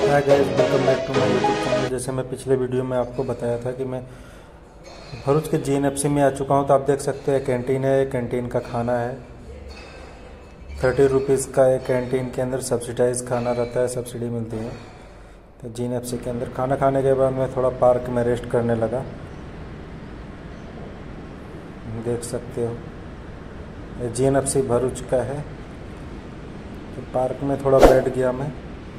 Hi guys, welcome back to my YouTube channel. जैसे मैं पिछले वीडियो में आपको बताया था कि मैं भरूच के GNFC में आ चुका हूं, तो आप देख सकते हैं कैंटीन है। कैंटीन का खाना है 30 रुपीज़ का। एक कैंटीन के अंदर सब्सिडाइज खाना रहता है, सब्सिडी मिलती है। तो GNFC के अंदर खाना खाने के बाद मैं थोड़ा पार्क में रेस्ट करने लगा। देख सकते हो ये GNFC भरूच का है। तो पार्क में थोड़ा बैठ गया मैं।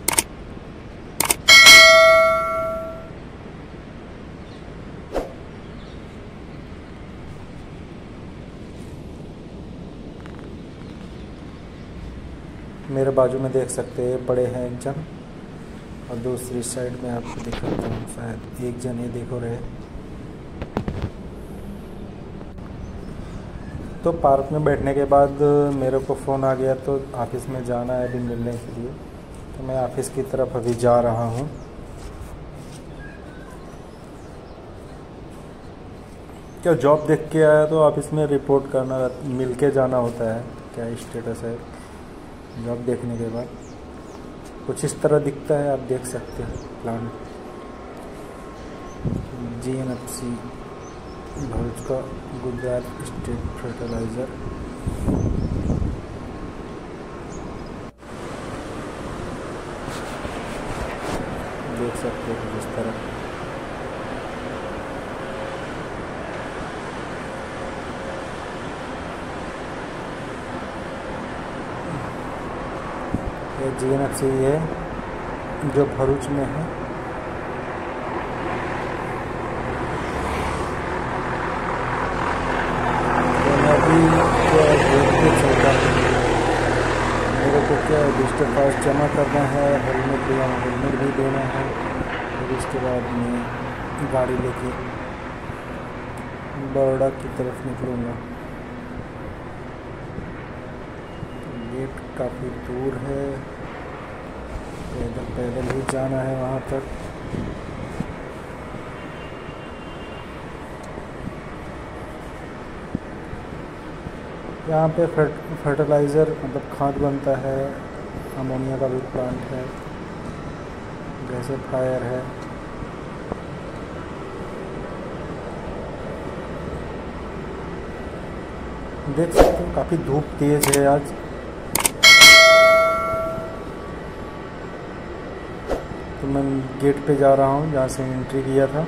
मेरे बाजू में देख सकते हैं पड़े हैं एक जन, और दूसरी साइड में आपको दिखाता हूँ, शायद एक जन ये देखो रहे। तो पार्क में बैठने के बाद मेरे को फ़ोन आ गया, तो ऑफिस में जाना है अभी मिलने के लिए। तो मैं ऑफिस की तरफ अभी जा रहा हूँ। क्या जॉब देख के आया तो ऑफिस में रिपोर्ट करना, मिल के जाना होता है, क्या स्टेटस है जॉब देखने के बाद। कुछ इस तरह दिखता है, आप देख सकते हैं प्लान GNFC भरूच का, गुजरात स्टेट फर्टिलाइज़र। देख सकते हो कुछ इस तरह। ये GNFC है जो भरूच में है। तो मैं अभी क्या गेट पे चल रहा हूँ। मेरे को क्या रजिस्टर पास जमा करना है, हेलमेट भी देना है। फिर इसके बाद मैं गाड़ी लेके बड़ौदा की तरफ निकलूँगा। गेट काफ़ी दूर है, पैदल ही जाना है वहाँ तक। यहाँ पे फर्टिलाइज़र मतलब खाद बनता है, अमोनिया का भी प्लांट है, गैसीफायर है। देख सकते हो काफ़ी धूप तेज़ है आज। तो मैं गेट पे जा रहा हूँ जहाँ से एंट्री किया था।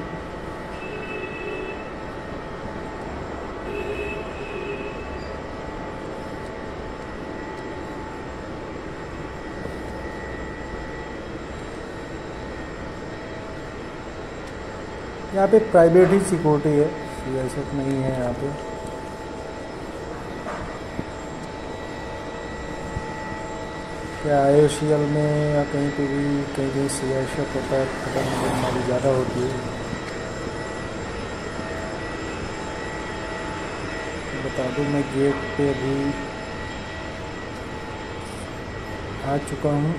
यहाँ पे प्राइवेट ही सिक्योरिटी है, CSF नहीं है यहाँ पे। क्या IOCL में या कहीं पे भी कहीं CSF होता है, खतरनाक बीमारी ज़्यादा होती है। तो बता दूँ मैं गेट पे अभी आ चुका हूँ।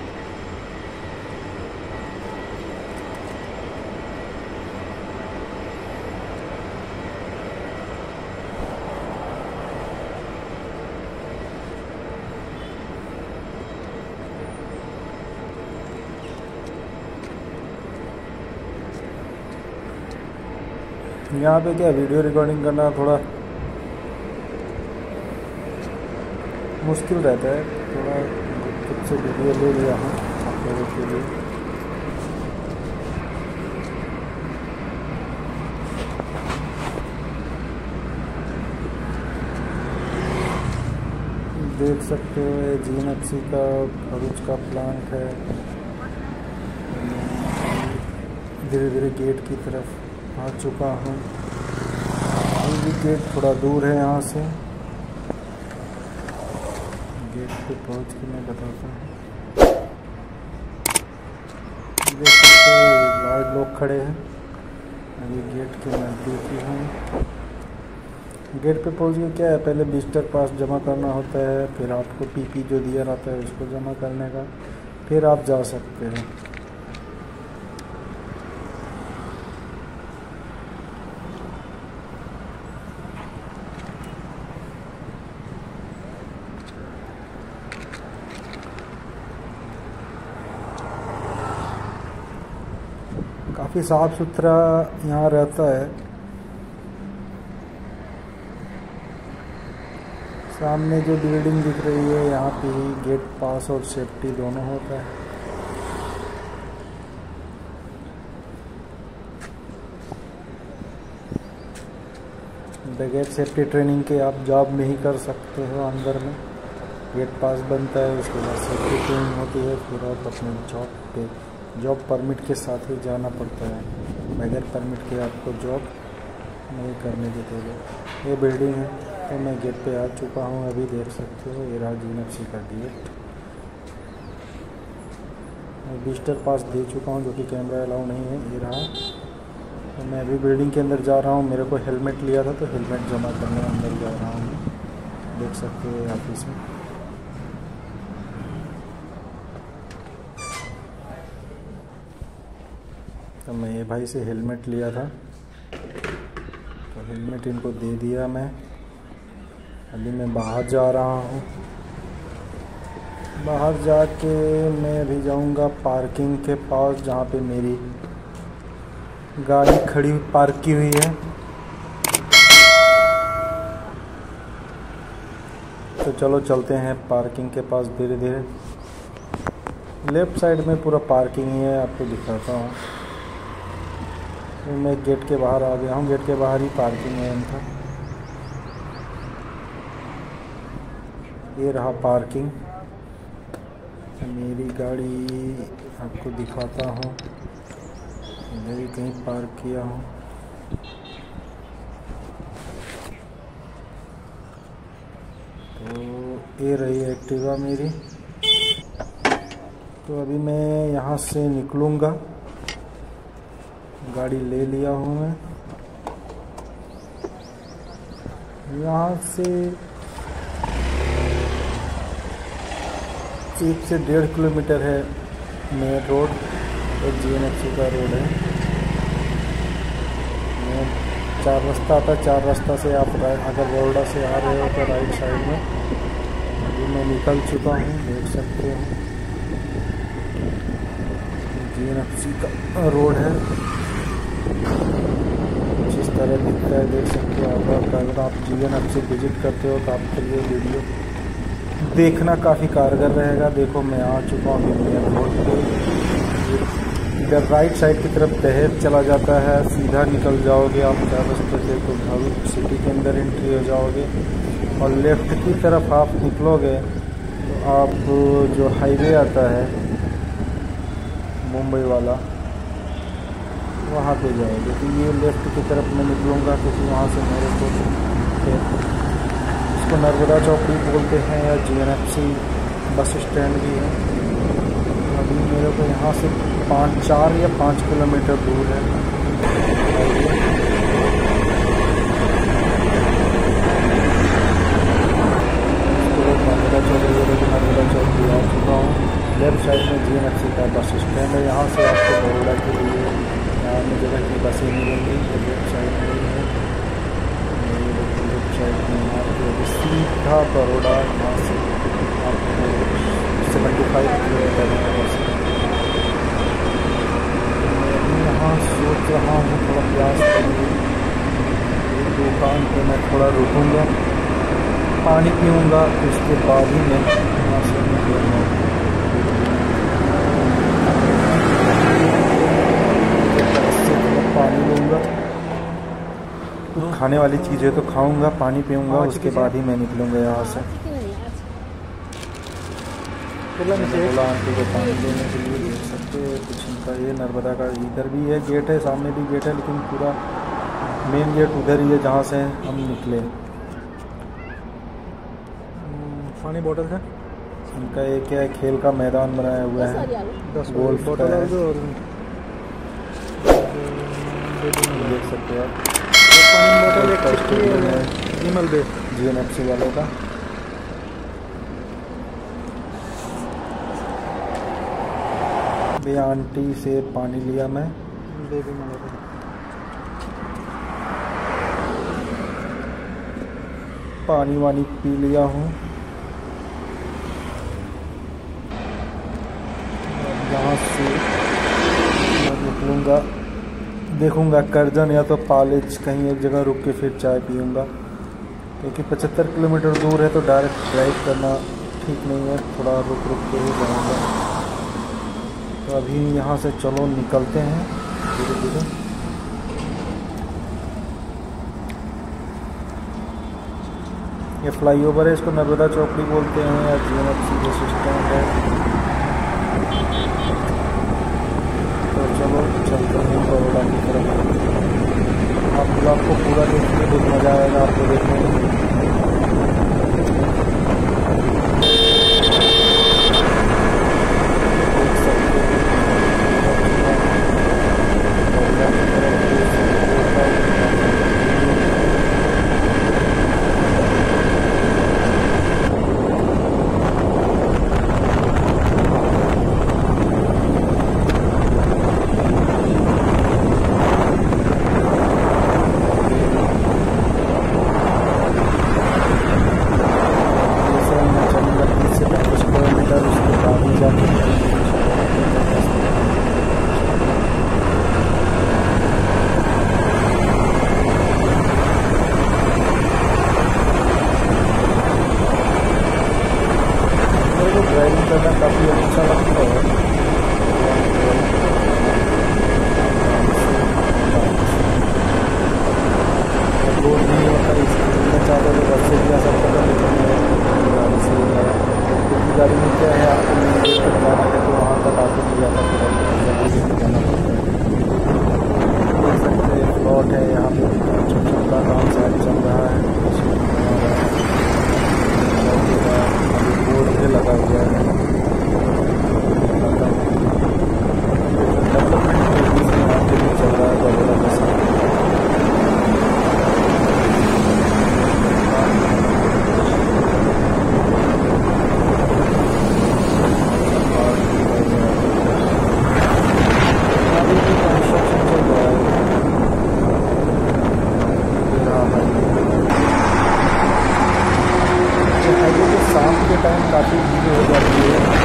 यहाँ पे क्या वीडियो रिकॉर्डिंग करना थोड़ा मुश्किल रहता है, थोड़ा खुद से वीडियो ले लिया हूँ आप लोगों के लिए। देख सकते हो ये GNFC का भरूच का प्लांट है। धीरे धीरे गेट की तरफ आ चुका हूँ। अभी भी गेट थोड़ा दूर है यहाँ से। गेट पे पहुँच के मैं बताता हूँ। देख सकते हो गार्ड लोग खड़े हैं। अभी गेट के नज़दीक ही हूँ। गेट पे पहुँच के क्या है, पहले विजिटर पास जमा करना होता है, फिर आपको PP जो दिया रहता है उसको जमा करने का, फिर आप जा सकते हैं। काफ़ी साफ़ सुथरा यहाँ रहता है। सामने जो बिल्डिंग दिख रही है यहाँ पे ही गेट पास और सेफ्टी दोनों होता है। बगैर सेफ्टी ट्रेनिंग के आप जॉब नहीं कर सकते हो। अंदर में गेट पास बनता है, उसके बाद सेफ्टी ट्रेनिंग होती है, फिर आप अपने जॉब पे जॉब परमिट के साथ ही जाना पड़ता है। बगैर परमिट के आपको जॉब नहीं करने देते लोग। ये बिल्डिंग है तो मैं गेट पे आ चुका हूँ, अभी देख सकते हो। ये रहा GNFC का गेट। मैं विजिटर पास दे चुका हूँ जो कि कैमरा अलाउ नहीं है। ये रहा। तो मैं अभी बिल्डिंग के अंदर जा रहा हूँ। मेरे को हेलमेट लिया था तो हेलमेट जमा करने अंदर जा रहा हूँ। देख सकते हो ऑफिस में। तो मैं ये भाई से हेलमेट लिया था तो हेलमेट इनको दे दिया मैं। अभी मैं बाहर जा रहा हूँ। बाहर जाके मैं अभी जाऊँगा पार्किंग के पास जहाँ पे मेरी गाड़ी खड़ी पार्क की हुई है। तो चलो चलते हैं पार्किंग के पास धीरे धीरे। लेफ़्ट साइड में पूरा पार्किंग ही है, आपको दिखाता हूँ। मैं गेट के बाहर आ गया हूँ। गेट के बाहर ही पार्किंग है इनका। ये रहा पार्किंग। मेरी गाड़ी आपको दिखाता हूँ। इधर ही कहीं पार्क किया हूँ। तो ये रही एक्टिवा मेरी। तो अभी मैं यहाँ से निकलूँगा। गाड़ी ले लिया हूँ मैं। यहाँ से 1 से 1.5 किलोमीटर है मेन रोड। एक GNFC का रोड है। मैं 4 रास्ता आता है। 4 रास्ता से आप अगर बड़ौदा से आ रहे हो तो राइट साइड में। अभी मैं निकल चुका हूँ, देख सकते हो। GNFC का रोड है। जिस तरह दिखता है देख सकते हो आप। अगर आप GNFC विजिट करते हो तो आपके लिए वीडियो देखना काफ़ी कारगर रहेगा। देखो मैं आ चुका हूँ मेन रोड पे। इधर राइट साइड की तरफ दहेज चला जाता है। सीधा निकल जाओगे आप 4 रास्ते से तो भरूच सिटी के अंदर एंट्री हो जाओगे। और लेफ़्ट की तरफ आप निकलोगे तो आप जो हाईवे आता है मुंबई वाला, वहाँ पे जाओगे। तो ये लेफ़्ट की तरफ मैं निकलूँगा क्योंकि वहाँ से मेरे को इसको नर्मदा चौक भी बोलते हैं या GNFC बस स्टैंड भी है। अभी मेरे को यहाँ से 4 या 5 किलोमीटर दूर है। नर्मदा चौक नर्मदा चौक भी आ चुका हूँ। लेफ्ट साइड में GNFC का बस स्टैंड है। यहाँ से आपको बड़ौदा के लिए अन्य जगह की बसें मिलेंगी। तो लेफ्ट साइड में ही है। लेफ्ट साइड में आपको सीधा बड़ौदा, यहाँ से आपको 75 किलोमीटर है बस। मैं यहाँ सोच रहा हूँ थोड़ा प्यास करूँगी। एक दुकान पे मैं थोड़ा रुकूँगा, पानी पीऊँगा, उसके बाद ही मैं यहाँ से निकलूँगा। पानी लूँगा, खाने वाली चीज़ें तो खाऊंगा, पानी पीऊँगा, उसके बाद ही मैं निकलूँगा यहाँ से। बोला आंटी को पानी देने के लिए। देख सकते हो कुछ इनका ये नर्मदा का इधर भी है गेट है, सामने भी गेट है, लेकिन पूरा मेन गेट उधर ही है जहाँ से हम निकले। पानी बोतल है इनका ये क्या है, खेल का मैदान बनाया हुआ है, गोल्फ का है। देख सकते हो आप पानी बोतल है GNFC वालों का। भी आंटी से पानी लिया मैं। पानी वानी पी लिया हूँ। यहाँ से निकलूँगा, देखूँगा करजन या तो पालेज कहीं एक जगह रुक के फिर चाय पीऊँगा, क्योंकि 75 किलोमीटर दूर है तो डायरेक्ट ड्राइव करना ठीक नहीं है, थोड़ा रुक रुक के ही जाऊँगा। तो अभी यहाँ से चलो निकलते हैं धीरे धीरे। ये फ्लाईओवर है, इसको नर्मदा चौकड़ी बोलते हैं या GNFC बस स्टैंड है। तो चलो चलते हैं बड़ौदा की तरफ। आप ब्लॉग को पूरा देखिए, बहुत मज़ा आएगा आपको देखने में। ड्राइविंग करना काफ़ी अच्छा लगता है। रोड नहीं होता, इसलिए चाहते तो घर से भी आ सकता था, लेकिन गाड़ी से क्योंकि गाड़ी में क्या है, आपको नहीं जाना है तो वहाँ तक आपको नहीं जाता, फिर आपको जाना पड़ता है। देख सकते हैं प्लॉट है यहाँ पे, छोटा छोटा काम शायद चल रहा है, बोर्ड पे लगा हुआ है। डेवलपमेंट चल रहा है बड़ौदा का साथ। अभी भी कंस्ट्रक्शन चल रहा है। हाईवे के शाम के टाइम काफ़ी भीड़ हो जाती है।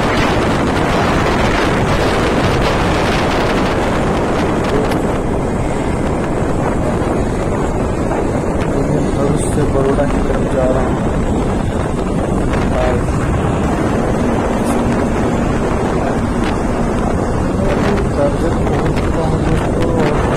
भरूच से बड़ौदा की तरफ जा रहा हूँ। करजन पहुँच चुका हूँ दोस्तों,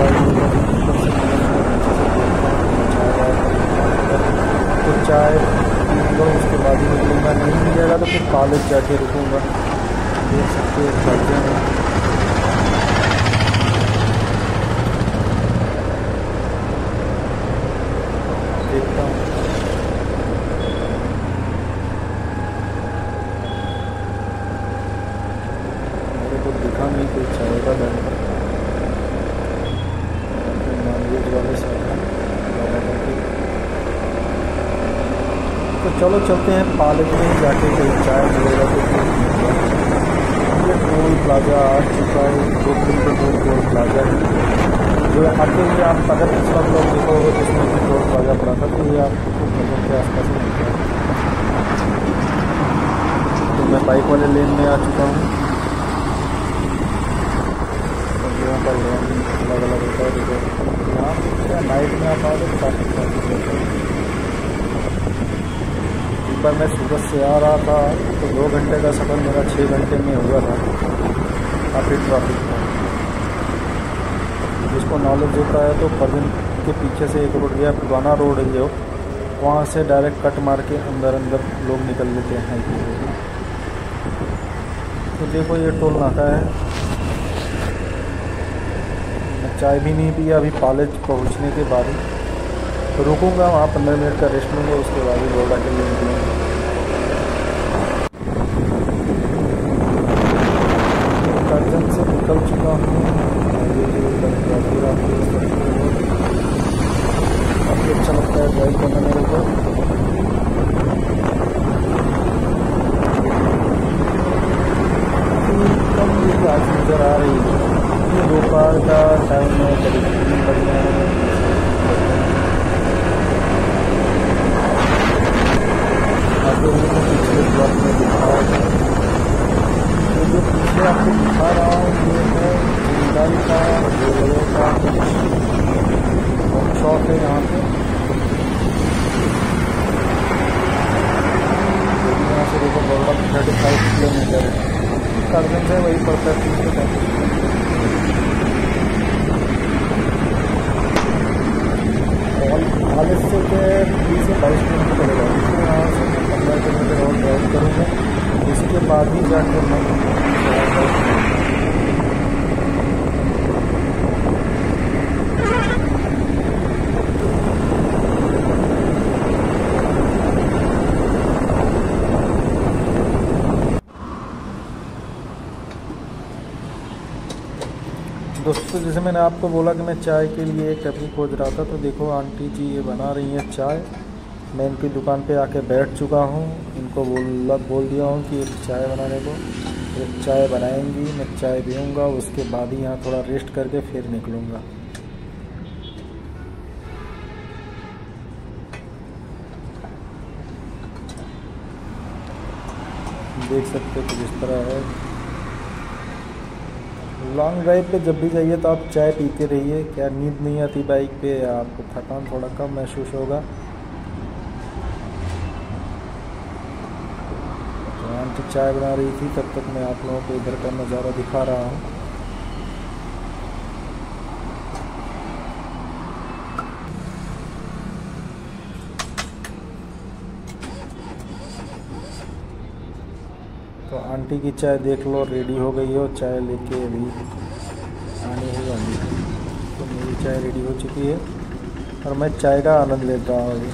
और चाय उसके बाद ही निकलूँगा, नहीं मिलेगा तो फिर कॉलेज जाके रुकूँगा। देख सकते हैं करजन है। देखता हूँ मेरे को दिखा नहीं कोई चाय का बैंड, नॉनवेज वाले साथ। तो चलो चलते हैं पालेज में जाके कहीं चाय मिलेगा तो। ये टोल प्लाजा आ चुका है, 2 किलोमीटर दूर टोल प्लाजा है, जो आते हुए आप अगर पिछला ब्लॉग देखोगे जिसमें भी टोल प्लाजा पड़ा था, तो ये आपको नगर के आसपास में मिलता है। तो मैं बाइक वाले लेन में आ चुका हूँ, और यहाँ पर लेन अलग अलग होता है। देखो यहाँ क्या नाइट में आप आओगे ट्रैफिक होता है। पर मैं सूरत से आ रहा था तो 2 घंटे का सफ़र मेरा 6 घंटे में हुआ था, काफ़ी ट्रैफिक था। जिसको नॉलेज होता है तो परवीन के पीछे से एक रोड गया, पुराना रोड है जो, वहाँ से डायरेक्ट कट मार के अंदर अंदर लोग निकल लेते हैं। तो देखो ये टोल नाका है। मैं चाय भी नहीं पिया अभी कॉलेज पहुँचने के बाद, तो रुकूंगा वहाँ 15 मिनट का रेस्ट लूँगा, उसके बाद ही बड़ौदा के लिए निकलूँगा। करजन से निकल चुका हूँ, काफ़ी अच्छा लगता है ड्राइव करना मेरे को। कम ये आज नज़र आ रही है, ये दोपहर का टाइम है, करीब 3 बज रहे हैं। पिछले ब्लॉक में दिखाया था, तो जो पीछे आपको दिखा रहा हूँ ये है चाय का 2 बजे का शॉप है यहाँ पे। यहाँ से देखो बरोड़ा 35 किलोमीटर है, करगन से वही पड़ता है 30 से 35 किलोमीटर। कॉलेज से 20 से 22 किलोमीटर पड़ेगा। यहाँ से मैं 15 किलोमीटर और ड्राइव करूँगा, इसके बाद ही जाकर मैं दोस्तों, जैसे मैंने आपको बोला कि मैं चाय के लिए एक टपरी खोज रहा था, तो देखो आंटी जी ये बना रही हैं चाय। मैं इनकी दुकान पे आके बैठ चुका हूँ, इनको बोल दिया हूँ कि एक चाय बनाने को। एक चाय बनाएंगी, मैं चाय पीऊँगा, उसके बाद ही यहाँ थोड़ा रेस्ट करके फिर निकलूँगा। देख सकते हो कुछ इस तरह है। लॉन्ग ड्राइव पे जब भी जाइए तो आप चाय पीते रहिए, क्या नींद नहीं आती बाइक पे, या आपको थकान थोड़ा कम महसूस होगा। तो आंटी चाय बना रही थी, तब तक मैं आप लोगों को इधर का नज़ारा दिखा रहा हूँ। तो आंटी की चाय देख लो रेडी हो गई हो, चाय लेके अभी आने ही वाली है। तो मेरी चाय रेडी हो चुकी है और मैं चाय का आनंद लेता हूँ अभी।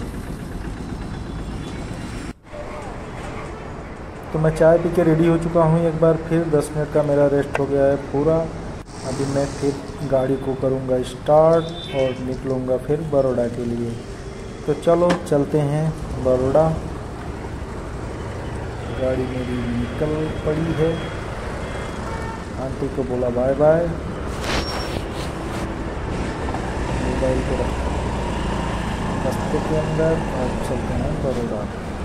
तो मैं चाय पी के रेडी हो चुका हूँ, एक बार फिर 10 मिनट का मेरा रेस्ट हो गया है पूरा। अभी मैं फिर गाड़ी को करूँगा स्टार्ट और निकलूँगा फिर बड़ौदा के लिए। तो चलो चलते हैं बड़ौदा। गाड़ी मेरी निकल पड़ी है, आंटी को बोला बाय बाय, मोबाइल को रखा रास्ते के अंदर और चलते हैं बड़ौदा।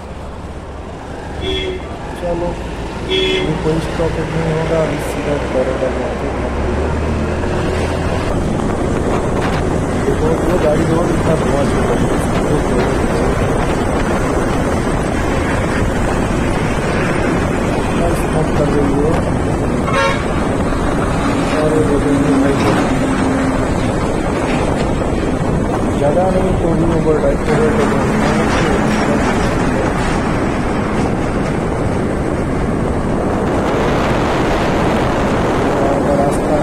चलो ये कोई स्टॉपेज नहीं होगा, अभी सीधा बड़ौदा जाके देखो वो गाड़ी रोड इतना धुआं स्मोक कर रही है। और ज़्यादा नहीं तो भी ओवर ड्राइव कर रास्ता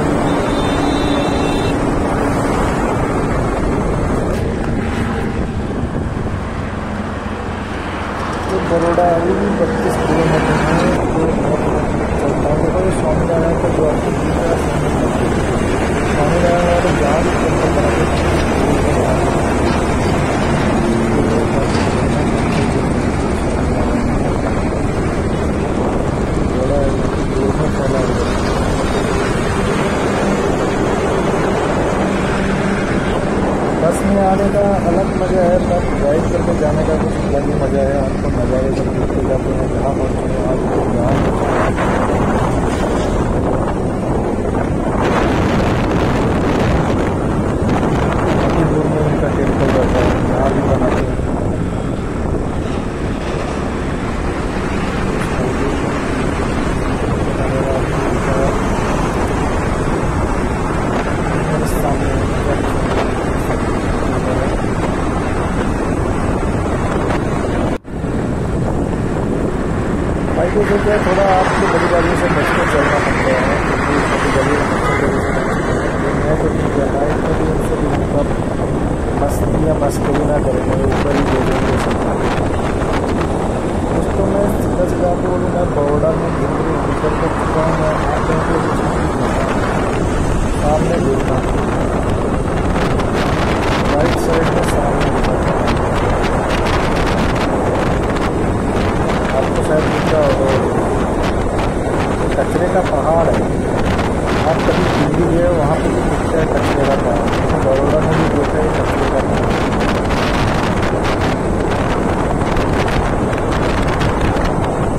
तो बड़ौदा अभी भी 32 किलोमीटर है। तो स्वामी नारायण का जो आपको स्वामी नारायण वाले जहाँ भी टेम्पल बना फैला हुआ। बस में आने का अलग मज़ा है, पर ड्राइव करके जाने का कुछ अलग ही मज़ा है। आपको नज़ारे जब देखते जाते हैं, जहाँ पहुँचे हैं आज जहाँ दूर में उनका टेम्पल रहता है, जहाँ भी बनाते हैं। बाइकों से क्या थोड़ा आपको बड़ी गाड़ियों से बचकर चलना पड़ता है, क्योंकि छोटी गाड़ियों में मैं तो ठीक है। बाइक में भी उनसे भी मतलब मस्ती या मस्करी ना करेंगे, ऊपर ही दे देंगे सब। दोस्तों मैं सीधा सीधा आपको बोलूँ, मैं बड़ौदा में धीरे निकल कर चुका हूँ। मैं आप लोगों को सामने देखा, राइट साइड में सामने देखा, आपको शायद दिख रहा होगा कचरे का पहाड़ है। आप कभी दिल्ली गए वहाँ पे भी दिखता है कचरे का पहाड़, बड़ौदा में भी देखा है कचरे का पहाड़।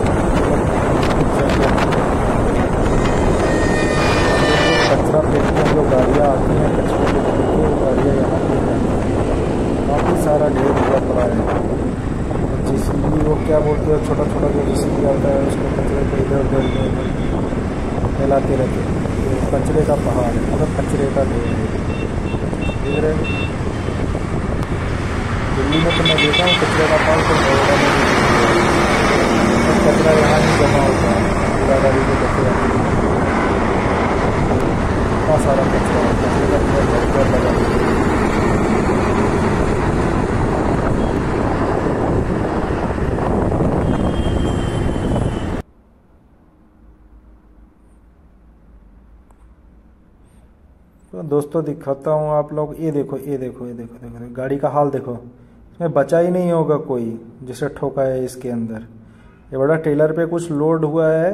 कचरा फेंकते हैं गाड़ियाँ आती हैं कचरे को लेके, गाड़ियाँ यहाँ पे काफ़ी सारा ढेर हुआ पड़ा है। जेसीबी वो क्या बोलते हैं, छोटा छोटा जो जेसीबी आता है उसको कचरे को इधर उधर फैलाते रहते हैं। तो कचरे का पहाड़ है, मतलब कचरे का ढेर है, देख रहे हैं। दिल्ली में तो मैं देखा हूँ कचरे का पहाड़, तो कचरा यहाँ नहीं जमा होता है, पूरा गाड़ी को कचरा इतना सारा कचरा है, कचरे का पूरा घर लगा है। तो दोस्तों दिखाता हूँ आप लोग, ये देखो ये देखो ये देखो देखो, देखो गाड़ी का हाल देखो, इसमें बचा ही नहीं होगा कोई जिसे ठोका है इसके अंदर। ये बड़ा टेलर पे कुछ लोड हुआ है,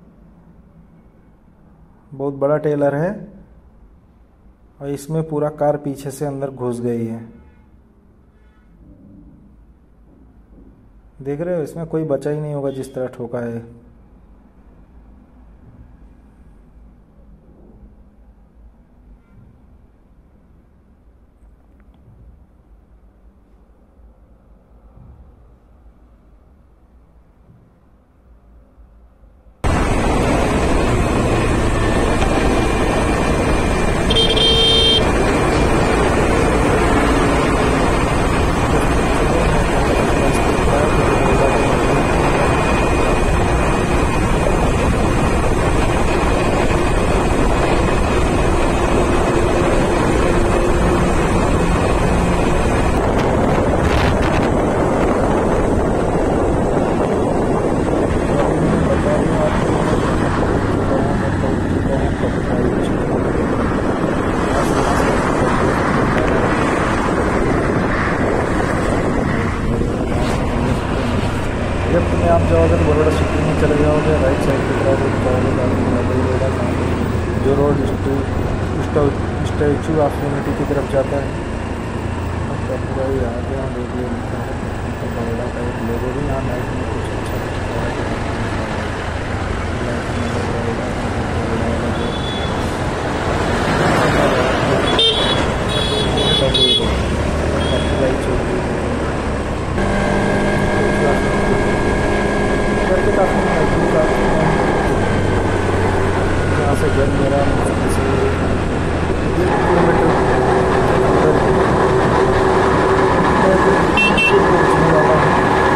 बहुत बड़ा टेलर है, और इसमें पूरा कार पीछे से अंदर घुस गई है, देख रहे हो। इसमें कोई बचा ही नहीं होगा जिस तरह ठोका है। लेफ्ट में आप जाओगे तो बड़ोड़ा सिटी में चले जाओगे, राइट साइड पे जाओगे जो रोड स्टैचू ऑफ यूनिटी की तरफ जाता है। पूरा ही आ गया देखिए, बड़ोड़ा का एक लोगो भी यहाँ नाइट में कुछ अच्छा दिखता है। यहाँ से घर मेरा मुश्किल से 1 किलोमीटर पहुँचने वाला है।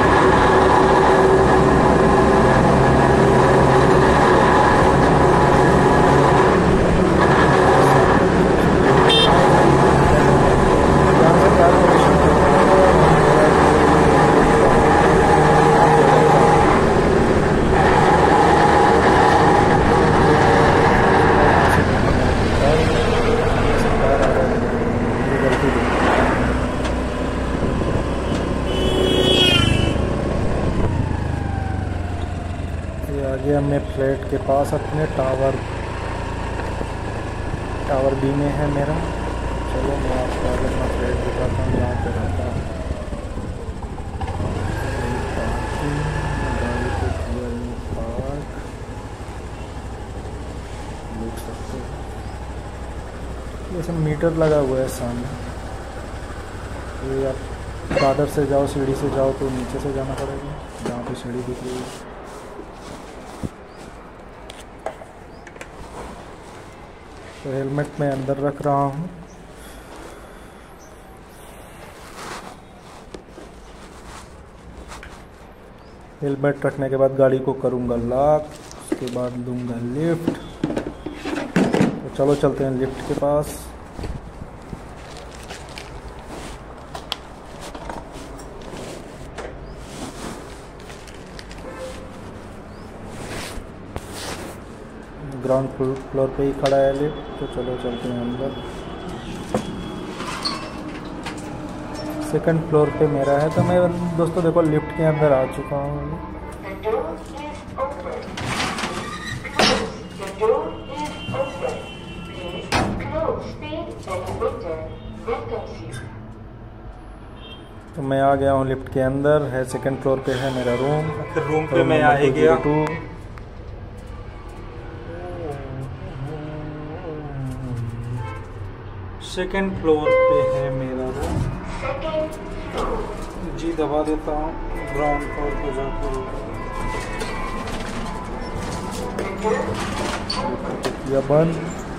आगे हमने फ्लैट के पास अपने टावर बी में है मेरा। चलो मैं आपको आगे अपना फ्लैट दिखाता हूँ जहाँ पे रहता हूँ। गाड़ी को किया पार्क, देख सकते हो जैसे मीटर लगा हुआ है सामने। ये आप दादर से जाओ, सीढ़ी से जाओ तो नीचे से जाना पड़ेगा, जहाँ पे सीढ़ी दिख रही है। तो हेलमेट मैं अंदर रख रहा हूँ। हेलमेट रखने के बाद गाड़ी को करूँगा लॉक, उसके बाद लूँगा लिफ्ट। तो चलो चलते हैं लिफ्ट के पास। ग्राउंड फ्लोर पे ही खड़ा है लिफ्ट, तो चलो चलते हैं अंदर। सेकंड फ्लोर पे मेरा है, तो मैं दोस्तों देखो लिफ्ट के अंदर आ चुका हूँ। तो मैं आ गया हूँ लिफ्ट के अंदर, है सेकंड फ्लोर पे है मेरा रूम। रूम पे मैं आ ही गया। सेकंड फ्लोर पे है मेरा रूम। जी दबा देता हूँ, ग्राउंड फ्लोर पे जाकर किया बंद।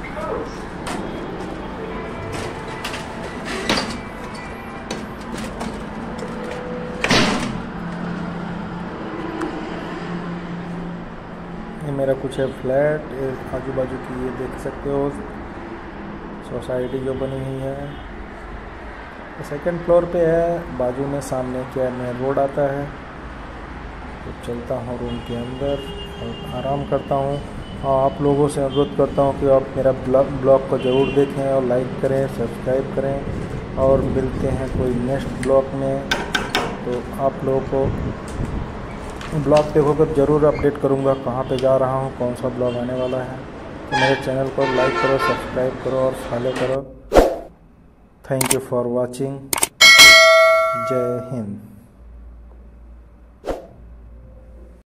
ये मेरा कुछ है फ्लैट, आजू बाजू की ये देख सकते हो सोसाइटी जो बनी हुई है। सेकंड फ्लोर पे है, बाजू में सामने क्या मेन रोड आता है। तो चलता हूँ रूम के अंदर और आराम करता हूँ। हाँ, आप लोगों से अनुरोध करता हूँ कि आप मेरा ब्लॉग को ज़रूर देखें और लाइक करें, सब्सक्राइब करें और मिलते हैं कोई नेक्स्ट ब्लॉग में। तो आप लोगों को ब्लॉग देखोगे ज़रूर अपडेट करूँगा कहाँ पे जा रहा हूँ, कौन सा ब्लॉग आने वाला है। तो मेरे चैनल को लाइक करो, सब्सक्राइब करो और फॉलो करो। Thank you for watching. जय हिंद।